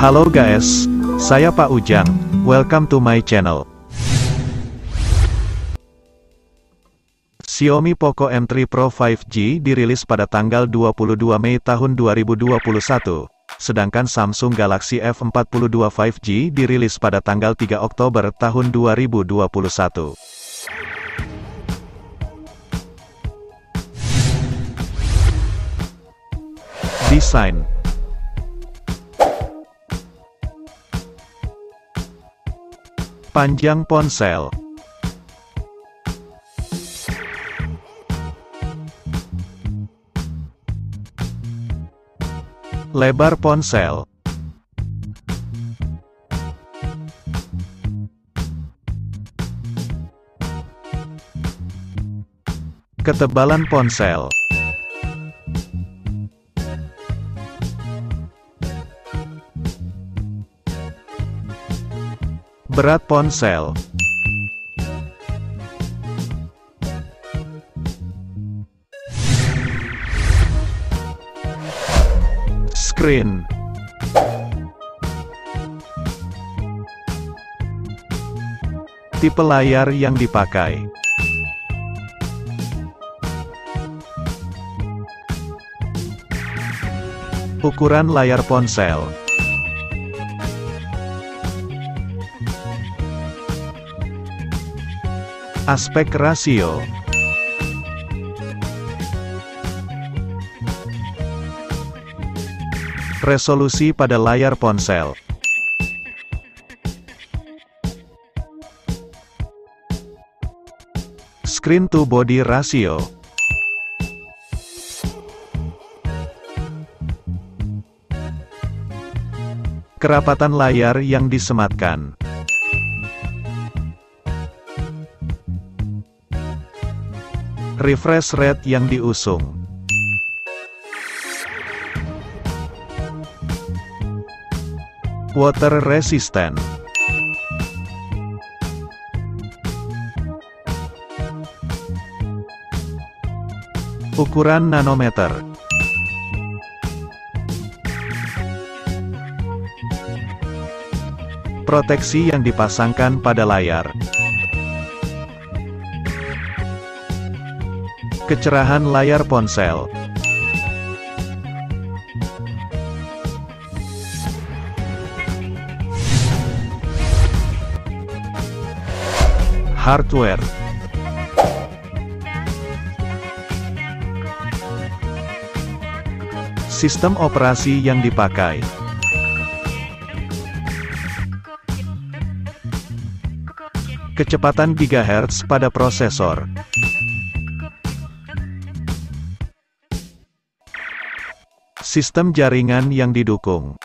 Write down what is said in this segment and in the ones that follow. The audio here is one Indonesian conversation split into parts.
Halo guys, saya Pak Ujang, welcome to my channel. Xiaomi Poco M3 Pro 5G dirilis pada tanggal 22 Mei tahun 2021, sedangkan Samsung Galaxy F42 5G dirilis pada tanggal 3 Oktober tahun 2021. Desain. Panjang ponsel. Lebar ponsel. Ketebalan ponsel. Berat ponsel. Screen. Tipe layar yang dipakai. Ukuran layar ponsel. Aspek rasio. Resolusi pada layar ponsel. Screen to body ratio. Kerapatan layar yang disematkan. Refresh rate yang diusung. Water resistant. Ukuran nanometer. Proteksi yang dipasangkan pada layar. Kecerahan layar ponsel. Hardware. Sistem operasi yang dipakai. Kecepatan GHz pada prosesor. Sistem jaringan yang didukung.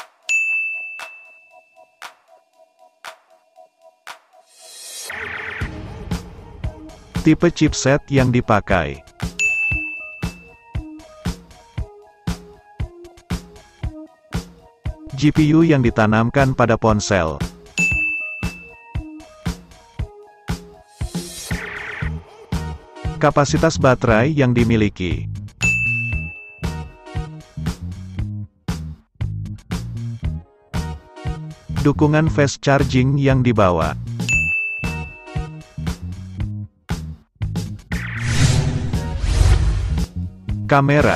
Tipe chipset yang dipakai. GPU yang ditanamkan pada ponsel. Kapasitas baterai yang dimiliki. Dukungan fast charging yang dibawa. Kamera.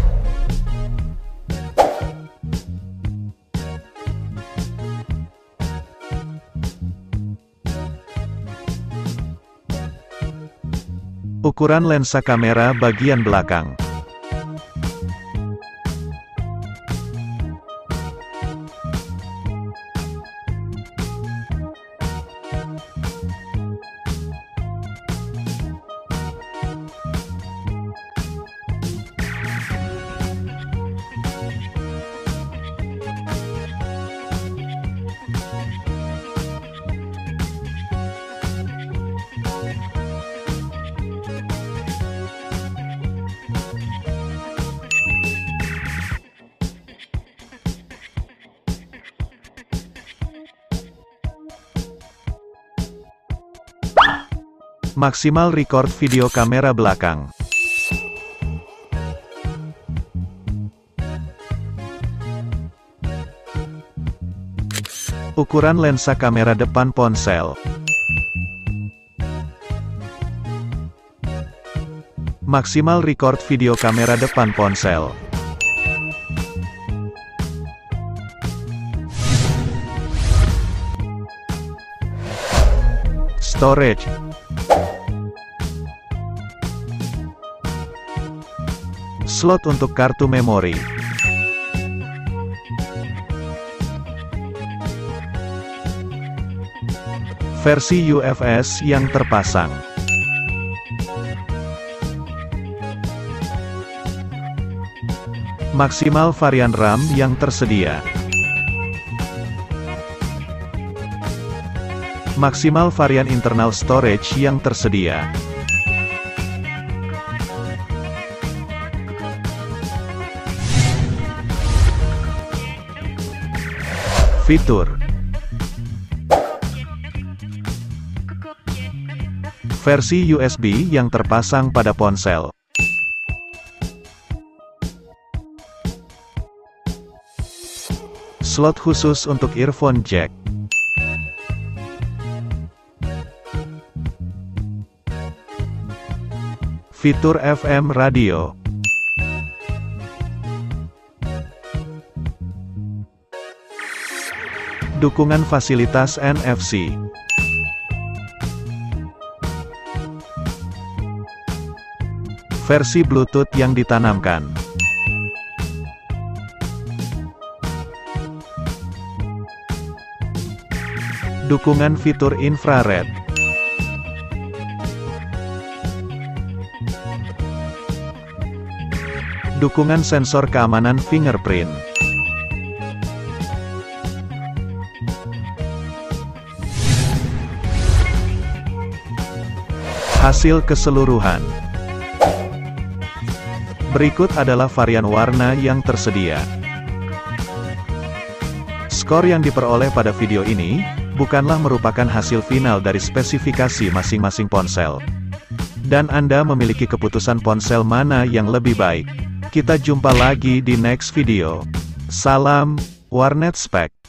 Ukuran lensa kamera bagian belakang. Maksimal record video kamera belakang. Ukuran lensa kamera depan ponsel. Maksimal record video kamera depan ponsel. Storage. Slot untuk kartu memori. Versi UFS yang terpasang. Maksimal varian RAM yang tersedia. Maksimal varian internal storage yang tersedia. Fitur. Versi USB yang terpasang pada ponsel. Slot khusus untuk earphone jack. Fitur FM radio. Dukungan fasilitas NFC. Versi Bluetooth yang ditanamkan. Dukungan fitur infrared. Dukungan sensor keamanan fingerprint. Hasil keseluruhan. Berikut adalah varian warna yang tersedia. Skor yang diperoleh pada video ini, bukanlah merupakan hasil final dari spesifikasi masing-masing ponsel. Dan Anda memiliki keputusan ponsel mana yang lebih baik. Kita jumpa lagi di next video. Salam, Warnet Spek.